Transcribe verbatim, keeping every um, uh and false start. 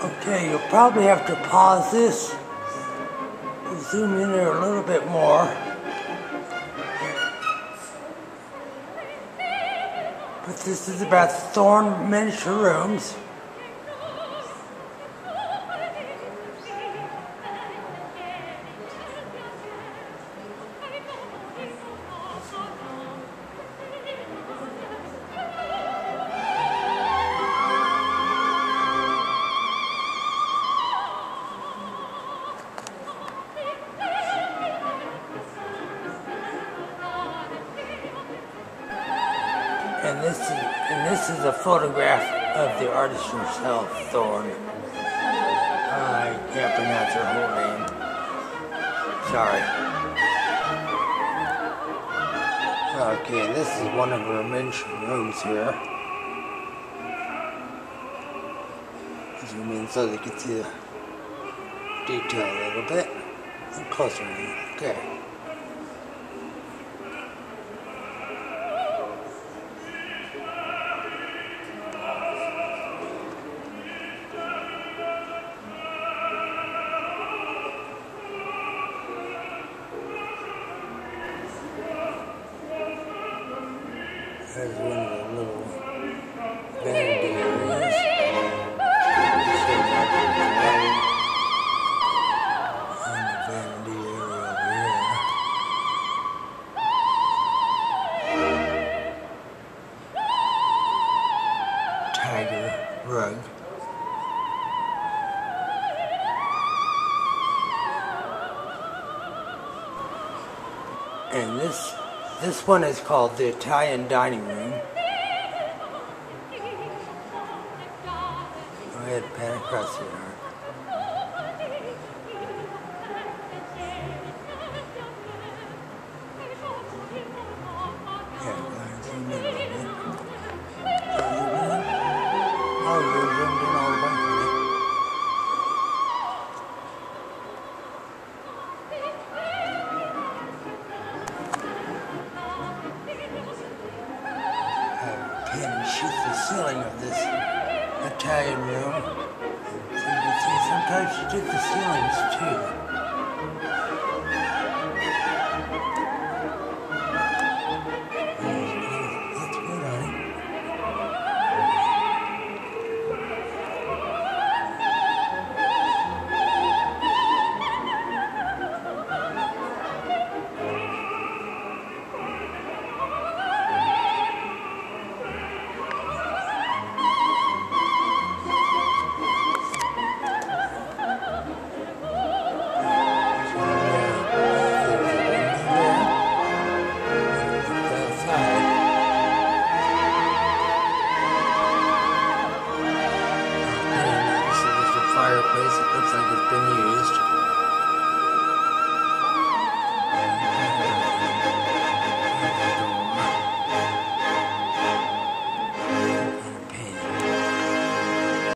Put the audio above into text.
Okay, you'll probably have to pause this, zoom in there a little bit more. But this is about Thorne miniature rooms. And this is and this is a photograph of the artist herself, Thorne. I can't pronounce her whole name. Sorry. Okay, this is one of her miniature rooms here. Zoom in so they can see the detail a little bit. And closer in. Okay. There's one of the little vanity areas. And the vanity area over here. Tiger rug. And this This one is called the Italian dining room. Go ahead, pan across here. Yeah, go ahead, zoom in a little bit. Oh, you're zoomed in all the way. And shoot the ceiling of this Italian room. So you can see sometimes she did the ceilings too. That's good, honey. Fireplace, it looks like it's been used.